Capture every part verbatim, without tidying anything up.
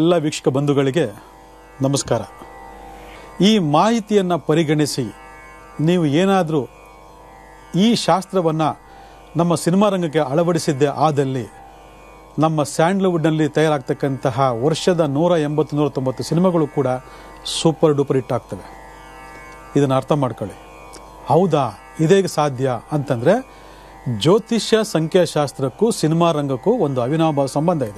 ಎಲ್ಲ ವೀಕ್ಷಕ ಬಂಧುಗಳಿಗೆ ನಮಸ್ಕಾರ. ಈ ಮಾಹಿತಿಯನ್ನು ಪರಿಗಣಿಸಿ ನೀವು ಏನಾದರೂ ಈ ಶಾಸ್ತ್ರವನ್ನು ನಮ್ಮ ಸಿನಿಮಾ ರಂಗಕ್ಕೆ ಅಳವಡಿಸಿದ್ದೇ ಆದಲ್ಲಿ ನಮ್ಮ ಸ್ಯಾಂಡಲ್ವುಡ್ನಲ್ಲಿ ತಯಾರಾಗ್ತಕ್ಕಂತಹ ವರ್ಷದ ನೂರ ಎಂಬತ್ತು ನೂರ ತೊಂಬತ್ತು ಸಿನಿಮಾಗಳು ಕೂಡ ಸೂಪರ್ ಡೂಪರ್ ಹಿಟ್ ಆಗ್ತವೆ. ಇದನ್ನು ಅರ್ಥ ಮಾಡ್ಕೊಳ್ಳಿ. ಹೌದಾ, ಇದೇಗೆ ಸಾಧ್ಯ ಅಂತಂದರೆ, ಜ್ಯೋತಿಷ್ಯ ಸಂಖ್ಯಾಶಾಸ್ತ್ರಕ್ಕೂ ಸಿನಿಮಾ ರಂಗಕ್ಕೂ ಒಂದು ಅವಿನಾಭಾವ ಸಂಬಂಧ ಇದೆ.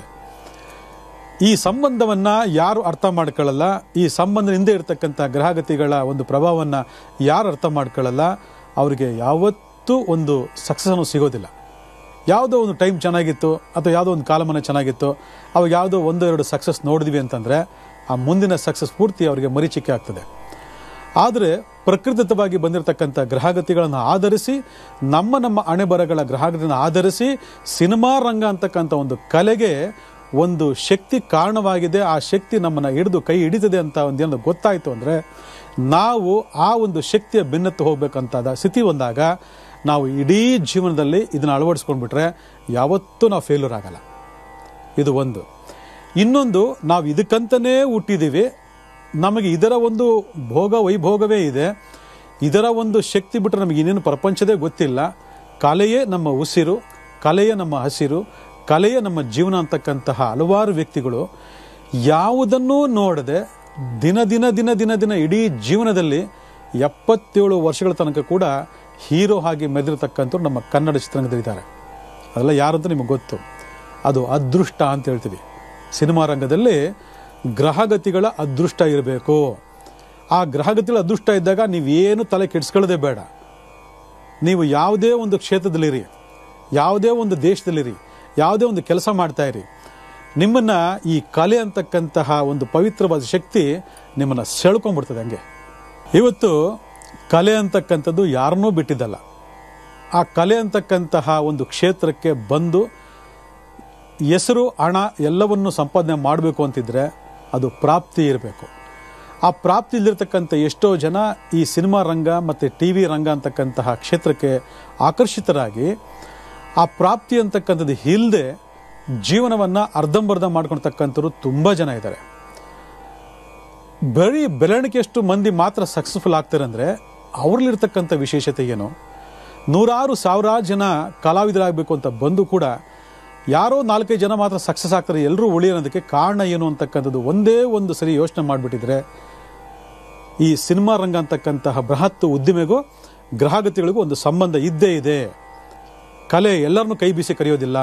ಈ ಸಂಬಂಧವನ್ನು ಯಾರು ಅರ್ಥ ಮಾಡ್ಕೊಳ್ಳಲ್ಲ, ಈ ಸಂಬಂಧದಿಂದ ಇರತಕ್ಕಂಥ ಗ್ರಹಗತಿಗಳ ಒಂದು ಪ್ರಭಾವವನ್ನು ಯಾರು ಅರ್ಥ ಮಾಡ್ಕೊಳ್ಳಲ್ಲ, ಅವರಿಗೆ ಯಾವತ್ತೂ ಒಂದು ಸಕ್ಸಸ್ಸನ್ನು ಸಿಗೋದಿಲ್ಲ. ಯಾವುದೋ ಒಂದು ಟೈಮ್ ಚೆನ್ನಾಗಿತ್ತು ಅಥವಾ ಯಾವುದೋ ಒಂದು ಕಾಲಮಾನ ಚೆನ್ನಾಗಿತ್ತು, ಅವಾಗ ಯಾವುದೋ ಒಂದು ಎರಡು ಸಕ್ಸಸ್ ನೋಡಿದ್ವಿ ಅಂತಂದರೆ ಆ ಮುಂದಿನ ಸಕ್ಸಸ್ ಪೂರ್ತಿ ಅವರಿಗೆ ಮರೀಚಿಕೆ ಆಗ್ತದೆ. ಆದರೆ ಪ್ರಕೃತಿತವಾಗಿ ಬಂದಿರತಕ್ಕಂಥ ಗ್ರಹಗತಿಗಳನ್ನು ಆಧರಿಸಿ, ನಮ್ಮ ನಮ್ಮ ಹಣೆಬರಗಳ ಗ್ರಹಗತಿಯನ್ನು ಆಧರಿಸಿ ಸಿನಿಮಾ ರಂಗ ಅಂತಕ್ಕಂಥ ಒಂದು ಕಲೆಗೆ ಒಂದು ಶಕ್ತಿ ಕಾರಣವಾಗಿದೆ. ಆ ಶಕ್ತಿ ನಮ್ಮನ್ನು ಹಿಡಿದು ಕೈ ಹಿಡಿತದೆ ಅಂತ ಒಂದೇನು ಗೊತ್ತಾಯಿತು ಅಂದರೆ, ನಾವು ಆ ಒಂದು ಶಕ್ತಿಯ ಬೆನ್ನತ್ತು ಹೋಗ್ಬೇಕಂತಾದ ಸ್ಥಿತಿ ಬಂದಾಗ ನಾವು ಇಡೀ ಜೀವನದಲ್ಲಿ ಇದನ್ನು ಅಳವಡಿಸ್ಕೊಂಡ್ಬಿಟ್ರೆ ಯಾವತ್ತೂ ನಾವು ಫೇಲ್ಯೂರ್ ಆಗಲ್ಲ. ಇದು ಒಂದು. ಇನ್ನೊಂದು, ನಾವು ಇದಕ್ಕಂತಲೇ ಹುಟ್ಟಿದ್ದೀವಿ, ನಮಗೆ ಇದರ ಒಂದು ಭೋಗ ವೈಭೋಗವೇ ಇದೆ, ಇದರ ಒಂದು ಶಕ್ತಿ ಬಿಟ್ಟರೆ ನಮಗೆ ಇನ್ನೇನು ಪ್ರಪಂಚದೇ ಗೊತ್ತಿಲ್ಲ. ಕಲೆಯೇ ನಮ್ಮ ಉಸಿರು, ಕಲೆಯೇ ನಮ್ಮ ಹಸಿರು, ಕಲೆಯೇ ನಮ್ಮ ಜೀವನ ಅಂತಕ್ಕಂತಹ ಹಲವಾರು ವ್ಯಕ್ತಿಗಳು ಯಾವುದನ್ನೂ ನೋಡದೆ ದಿನ ದಿನ ದಿನ ದಿನ ದಿನ ಇಡೀ ಜೀವನದಲ್ಲಿ ಎಪ್ಪತ್ತೇಳು ವರ್ಷಗಳ ತನಕ ಕೂಡ ಹೀರೋ ಹಾಗೆ ಮೆರೆದಿರತಕ್ಕಂಥವ್ರು ನಮ್ಮ ಕನ್ನಡ ಚಿತ್ರರಂಗದಲ್ಲಿದ್ದಾರೆ. ಅದೆಲ್ಲ ಯಾರಂತ ನಿಮಗೆ ಗೊತ್ತು. ಅದು ಅದೃಷ್ಟ ಅಂತ ಹೇಳ್ತೀವಿ. ಸಿನಿಮಾ ರಂಗದಲ್ಲಿ ಗ್ರಹಗತಿಗಳ ಅದೃಷ್ಟ ಇರಬೇಕು. ಆ ಗ್ರಹಗತಿಗಳ ಅದೃಷ್ಟ ಇದ್ದಾಗ ನೀವೇನು ತಲೆ ಕೆಡಿಸ್ಕೊಳ್ಳೋದೇ ಬೇಡ. ನೀವು ಯಾವುದೇ ಒಂದು ಕ್ಷೇತ್ರದಲ್ಲಿರಿ, ಯಾವುದೇ ಒಂದು ದೇಶದಲ್ಲಿರಿ, ಯಾವುದೇ ಒಂದು ಕೆಲಸ ಮಾಡ್ತಾ ಇರಿ, ನಿಮ್ಮನ್ನು ಈ ಕಲೆ ಅಂತಕ್ಕಂತಹ ಒಂದು ಪವಿತ್ರವಾದ ಶಕ್ತಿ ನಿಮ್ಮನ್ನು ಸೆಳ್ಕೊಂಡ್ಬಿಡ್ತದೆ. ಹಂಗೆ ಇವತ್ತು ಕಲೆ ಅಂತಕ್ಕಂಥದ್ದು ಯಾರನ್ನೂ ಬಿಟ್ಟಿದ್ದಲ್ಲ. ಆ ಕಲೆ ಅಂತಕ್ಕಂತಹ ಒಂದು ಕ್ಷೇತ್ರಕ್ಕೆ ಬಂದು ಹೆಸರು, ಹಣ ಎಲ್ಲವನ್ನು ಸಂಪಾದನೆ ಮಾಡಬೇಕು ಅಂತಿದ್ರೆ ಅದು ಪ್ರಾಪ್ತಿ ಇರಬೇಕು. ಆ ಪ್ರಾಪ್ತಿ ಇಲ್ಲಿರ್ತಕ್ಕಂಥ ಎಷ್ಟೋ ಜನ ಈ ಸಿನಿಮಾ ರಂಗ ಮತ್ತು ಟಿ ವಿ ರಂಗ ಅಂತಕ್ಕಂತಹ ಕ್ಷೇತ್ರಕ್ಕೆ ಆಕರ್ಷಿತರಾಗಿ ಆ ಪ್ರಾಪ್ತಿ ಅಂತಕ್ಕಂಥದ್ದು ಇಲ್ಲದೆ ಜೀವನವನ್ನು ಅರ್ಧಂಬರ್ಧ ಮಾಡ್ಕೊಳ್ತಕ್ಕಂಥವ್ರು ತುಂಬ ಜನ ಇದ್ದಾರೆ. ಬರೀ ಬೆರಳಿಕೆಯಷ್ಟು ಮಂದಿ ಮಾತ್ರ ಸಕ್ಸಸ್ಫುಲ್ ಆಗ್ತಾರೆ ಅಂದರೆ ಅವ್ರಲ್ಲಿರ್ತಕ್ಕಂಥ ವಿಶೇಷತೆ ಏನು? ನೂರಾರು ಸಾವಿರಾರು ಜನ ಕಲಾವಿದರಾಗಬೇಕು ಅಂತ ಬಂದು ಕೂಡ ಯಾರೋ ನಾಲ್ಕೈದು ಜನ ಮಾತ್ರ ಸಕ್ಸಸ್ ಆಗ್ತಾರೆ, ಎಲ್ಲರೂ ಉಳಿಯೋದಕ್ಕೆ ಕಾರಣ ಏನು ಅಂತಕ್ಕಂಥದ್ದು ಒಂದೇ ಒಂದು ಸರಿ ಯೋಚನೆ ಮಾಡಿಬಿಟ್ಟಿದ್ರೆ, ಈ ಸಿನಿಮಾ ರಂಗ ಅಂತಕ್ಕಂತಹ ಬೃಹತ್ ಉದ್ದಿಮೆಗೂ ಗ್ರಹಗತಿಗಳಿಗೂ ಒಂದು ಸಂಬಂಧ ಇದ್ದೇ ಇದೆ. ಕಲೆ ಎಲ್ಲರನ್ನೂ ಕೈ ಬೀಸಿ ಕರೆಯೋದಿಲ್ಲ.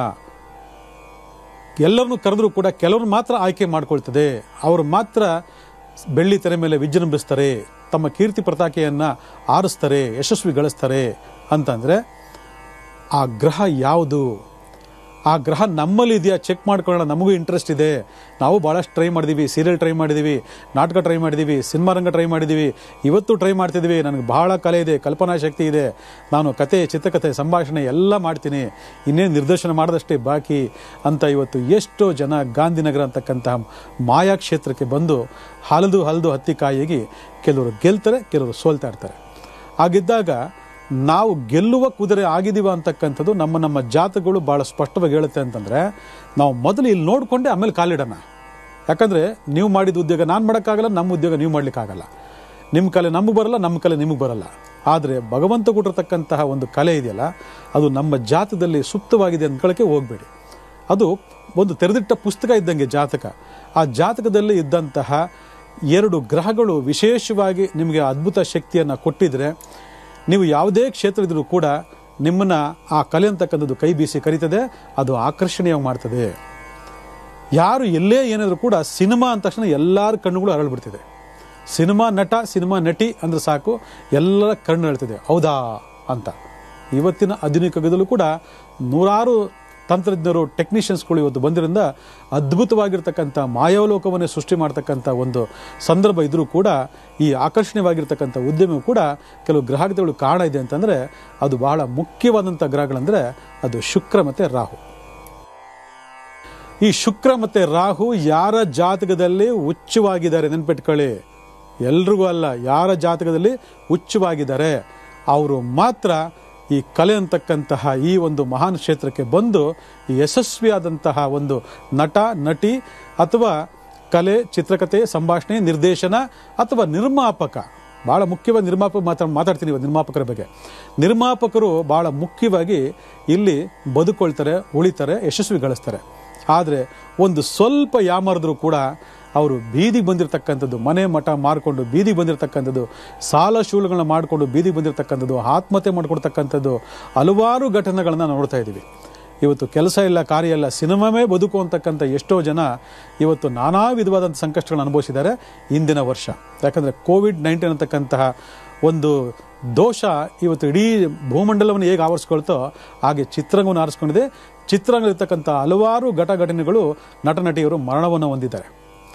ಎಲ್ಲರನ್ನೂ ಕರೆದ್ರೂ ಕೂಡ ಕೆಲವ್ರು ಮಾತ್ರ ಆಯ್ಕೆ ಮಾಡ್ಕೊಳ್ತದೆ. ಅವರು ಮಾತ್ರ ಬೆಳ್ಳಿ ತೆರೆ ಮೇಲೆ ವಿಜೃಂಭಿಸ್ತಾರೆ, ತಮ್ಮ ಕೀರ್ತಿ ಪತಾಕೆಯನ್ನು ಆರಿಸ್ತಾರೆ, ಯಶಸ್ವಿ ಗಳಿಸ್ತಾರೆ. ಅಂತಂದರೆ ಆ ಗ್ರಹ ಯಾವುದು? ಆ ಗ್ರಹ ನಮ್ಮಲ್ಲಿ ಇದೆಯಾ ಚೆಕ್ ಮಾಡ್ಕೊಳ್ಳೋಣ. ನಮಗೂ ಇಂಟ್ರೆಸ್ಟ್ ಇದೆ, ನಾವು ಭಾಳಷ್ಟು ಟ್ರೈ ಮಾಡಿದ್ದೀವಿ, ಸೀರಿಯಲ್ ಟ್ರೈ ಮಾಡಿದ್ದೀವಿ, ನಾಟಕ ಟ್ರೈ ಮಾಡಿದ್ದೀವಿ, ಸಿನಿಮಾ ರಂಗ ಟ್ರೈ ಮಾಡಿದ್ದೀವಿ, ಇವತ್ತು ಟ್ರೈ ಮಾಡ್ತಿದ್ದೀವಿ, ನನಗೆ ಬಹಳ ಕಲೆ ಇದೆ, ಕಲ್ಪನಾ ಶಕ್ತಿ ಇದೆ, ನಾನು ಕತೆ, ಚಿತ್ರಕಥೆ, ಸಂಭಾಷಣೆ ಎಲ್ಲ ಮಾಡ್ತೀನಿ, ಇನ್ನೇನು ನಿರ್ದೇಶನ ಮಾಡೋದಷ್ಟೇ ಬಾಕಿ ಅಂತ ಇವತ್ತು ಎಷ್ಟೋ ಜನ ಗಾಂಧಿನಗರ ಅಂತಕ್ಕಂತಹ ಮಾಯಾ ಕ್ಷೇತ್ರಕ್ಕೆ ಬಂದು ಹಲದು ಹಲದು ಹತ್ತಿಕಾಯಿಗೆ ಕೆಲವರು ಗೆಲ್ತಾರೆ, ಕೆಲವರು ಸೋಲ್ತಾ ಇರ್ತಾರೆ. ಹಾಗಿದ್ದಾಗ ನಾವು ಗೆಲ್ಲುವ ಕುದುರೆ ಆಗಿದ್ದೀವ ಅಂತಕ್ಕಂಥದ್ದು ನಮ್ಮ ನಮ್ಮ ಜಾತಕಗಳು ಭಾಳ ಸ್ಪಷ್ಟವಾಗಿ ಹೇಳುತ್ತೆ. ಅಂತಂದರೆ ನಾವು ಮೊದಲು ಇಲ್ಲಿ ನೋಡಿಕೊಂಡೆ ಆಮೇಲೆ ಕಾಲಿಡೋಣ. ಯಾಕಂದರೆ ನೀವು ಮಾಡಿದ ಉದ್ಯೋಗ ನಾನು ಮಾಡೋಕ್ಕಾಗಲ್ಲ, ನಮ್ಮ ಉದ್ಯೋಗ ನೀವು ಮಾಡಲಿಕ್ಕಾಗಲ್ಲ, ನಿಮ್ಮ ಕಲೆ ನಮಗೆ ಬರಲ್ಲ, ನಮ್ಮ ಕಲೆ ನಿಮಗೆ ಬರಲ್ಲ. ಆದರೆ ಭಗವಂತ ಕೊಟ್ಟಿರ್ತಕ್ಕಂತಹ ಒಂದು ಕಲೆ ಇದೆಯಲ್ಲ, ಅದು ನಮ್ಮ ಜಾತಕದಲ್ಲಿ ಸುಪ್ತವಾಗಿದೆ ಅಂದ್ಕೊಳ್ಳೋಕ್ಕೆ ಹೋಗಬೇಡಿ. ಅದು ಒಂದು ತೆರೆದಿಟ್ಟ ಪುಸ್ತಕ ಇದ್ದಂಗೆ ಜಾತಕ. ಆ ಜಾತಕದಲ್ಲಿ ಇದ್ದಂತಹ ಎರಡು ಗ್ರಹಗಳು ವಿಶೇಷವಾಗಿ ನಿಮಗೆ ಅದ್ಭುತ ಶಕ್ತಿಯನ್ನು ಕೊಟ್ಟಿದ್ರೆ, ನೀವು ಯಾವುದೇ ಕ್ಷೇತ್ರ ಇದ್ರೂ ಕೂಡ ನಿಮ್ಮನ್ನು ಆ ಕಲೆ ಅಂತಕ್ಕಂಥದ್ದು ಕೈ ಬೀಸಿ ಕರೀತದೆ, ಅದು ಆಕರ್ಷಣೀಯವಾಗಿ ಮಾಡ್ತದೆ. ಯಾರು ಎಲ್ಲೇ ಏನಾದರೂ ಕೂಡ ಸಿನಿಮಾ ಅಂದ ತಕ್ಷಣ ಎಲ್ಲರ ಕಣ್ಣುಗಳು ಅರಳ್ಬಿಡ್ತಿದೆ. ಸಿನಿಮಾ ನಟ, ಸಿನಿಮಾ ನಟಿ ಅಂದರೆ ಸಾಕು, ಎಲ್ಲರ ಕಣ್ಣು ಹೇಳ್ತಿದೆ ಹೌದಾ ಅಂತ. ಇವತ್ತಿನ ಆಧುನಿಕ ಯುಗದಲ್ಲೂ ಕೂಡ ನೂರಾರು ತಂತ್ರಜ್ಞರು, ಟೆಕ್ನಿಷಿಯನ್ಸ್ಗಳು ಇವತ್ತು ಬಂದಿರೋದ್ರಿಂದ ಅದ್ಭುತವಾಗಿರ್ತಕ್ಕಂಥ ಮಾಯಾವಲೋಕವನ್ನೇ ಸೃಷ್ಟಿ ಮಾಡ್ತಕ್ಕಂಥ ಒಂದು ಸಂದರ್ಭ ಇದ್ರೂ ಕೂಡ ಈ ಆಕರ್ಷಣೀಯವಾಗಿರ್ತಕ್ಕಂಥ ಉದ್ಯಮವು ಕೂಡ ಕೆಲವು ಗ್ರಹಗತಿಗಳು ಕಾರಣ ಇದೆ ಅಂತಂದರೆ ಅದು ಬಹಳ ಮುಖ್ಯವಾದಂಥ ಗ್ರಹಗಳಂದರೆ ಅದು ಶುಕ್ರ ಮತ್ತು ರಾಹು. ಈ ಶುಕ್ರ ಮತ್ತು ರಾಹು ಯಾರ ಜಾತಕದಲ್ಲಿ ಉಚ್ಚವಾಗಿದ್ದಾರೆ ನೆನ್ಪಿಟ್ಕೊಳ್ಳಿ, ಎಲ್ರಿಗೂ ಅಲ್ಲ, ಯಾರ ಜಾತಕದಲ್ಲಿ ಉಚ್ಚವಾಗಿದ್ದಾರೆ ಅವರು ಮಾತ್ರ ಈ ಕಲೆ ಅಂತಕ್ಕಂತಹ ಈ ಒಂದು ಮಹಾನ್ ಕ್ಷೇತ್ರಕ್ಕೆ ಬಂದು ಯಶಸ್ವಿಯಾದಂತಹ ಒಂದು ನಟ, ನಟಿ ಅಥವಾ ಕಲೆ, ಚಿತ್ರಕಥೆ, ಸಂಭಾಷಣೆ, ನಿರ್ದೇಶನ ಅಥವಾ ನಿರ್ಮಾಪಕ. ಭಾಳ ಮುಖ್ಯವಾಗಿ ನಿರ್ಮಾಪಕ ಮಾತಾ ಮಾತಾಡ್ತೀನಿ ಇವತ್ತು ನಿರ್ಮಾಪಕರ ಬಗ್ಗೆ. ನಿರ್ಮಾಪಕರು ಭಾಳ ಮುಖ್ಯವಾಗಿ ಇಲ್ಲಿ ಬದುಕೊಳ್ತಾರೆ, ಉಳಿತಾರೆ, ಯಶಸ್ವಿ ಗಳಿಸ್ತಾರೆ. ಆದರೆ ಒಂದು ಸ್ವಲ್ಪ ಯಾಮಾರಿದ್ರೂ ಕೂಡ ಅವರು ಬೀದಿಗೆ ಬಂದಿರತಕ್ಕಂಥದ್ದು, ಮನೆ ಮಠ ಮಾರ್ಕೊಂಡು ಬೀದಿಗೆ ಬಂದಿರತಕ್ಕಂಥದ್ದು, ಸಾಲ ಶೂಲಗಳನ್ನ ಮಾಡಿಕೊಂಡು ಬೀದಿಗೆ ಬಂದಿರತಕ್ಕಂಥದ್ದು, ಆತ್ಮಹತ್ಯೆ ಮಾಡಿಕೊಡ್ತಕ್ಕಂಥದ್ದು ಹಲವಾರು ಘಟನೆಗಳನ್ನ ನೋಡ್ತಾ ಇದ್ದೀವಿ. ಇವತ್ತು ಕೆಲಸ ಇಲ್ಲ, ಕಾರ್ಯ ಇಲ್ಲ, ಸಿನಿಮಾವೇ ಬದುಕು ಅಂತಕ್ಕಂಥ ಎಷ್ಟೋ ಜನ ಇವತ್ತು ನಾನಾ ವಿಧವಾದಂಥ ಸಂಕಷ್ಟಗಳನ್ನು ಅನುಭವಿಸಿದ್ದಾರೆ ಇಂದಿನ ವರ್ಷ. ಯಾಕಂದರೆ ಕೋವಿಡ್ ನೈನ್ಟೀನ್ ಅಂತಕ್ಕಂತಹ ಒಂದು ದೋಷ ಇವತ್ತು ಇಡೀ ಭೂಮಂಡಲವನ್ನು ಹೇಗೆ ಆವರಿಸ್ಕೊಳ್ತೋ ಹಾಗೆ ಚಿತ್ರರಂಗವನ್ನು ಆರಿಸ್ಕೊಂಡಿದೆ. ಚಿತ್ರರಂಗದಲ್ಲಿರ್ತಕ್ಕಂಥ ಹಲವಾರು ಘಟಘಟನೆಗಳು ನಟ ನಟಿಯರು ಮರಣವನ್ನು ಹೊಂದಿದ್ದಾರೆ.